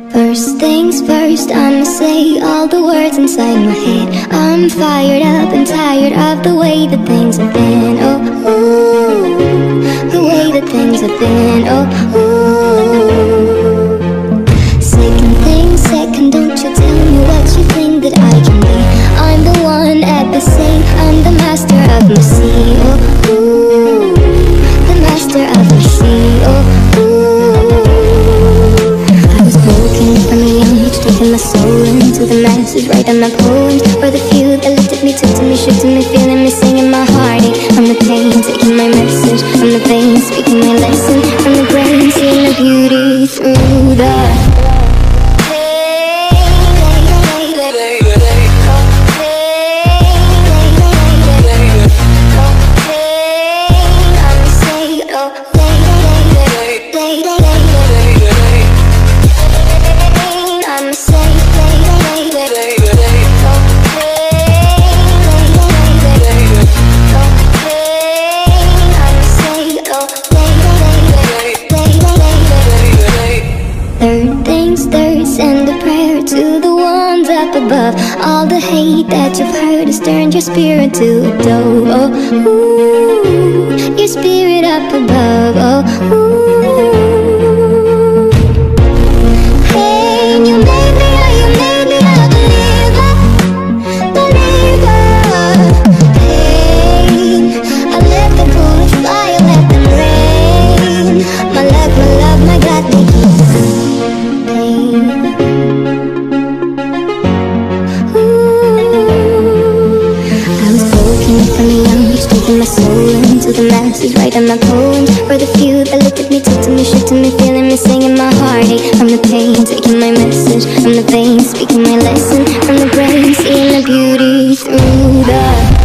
First things first, I'ma say all the words inside my head. I'm fired up and tired of the way that things have been. Oh, ooh, the way that things have been. Oh, ooh. Second thing second, don't you tell me what you think that I can be. I'm the one at the same, I'm the master of my sea. Oh, ooh, the master of my sea. Oh, ooh. From a young age, taking my soul into the masses, writing my poems for the few that looked at me, took to me, shook to me, feeling me, singing my heartache. From the pain, taking my message, from the veins, speaking my lesson, from the brain, seeing the beauty through the above. All the hate that you've heard has turned your spirit to a dove. Oh, ooh, your spirit up above. Oh, ooh. Hey, you made me a believer, believer. Hey, I let the bullets fly, I let them rain. My love, my God, they keep pain. My soul into the masses, writing my poems for the few that looked at me, took to me, shook to me, feeling me, singing my heartache. From the pain, taking my message, from the veins, speaking my lesson, from the brain, seeing the beauty through the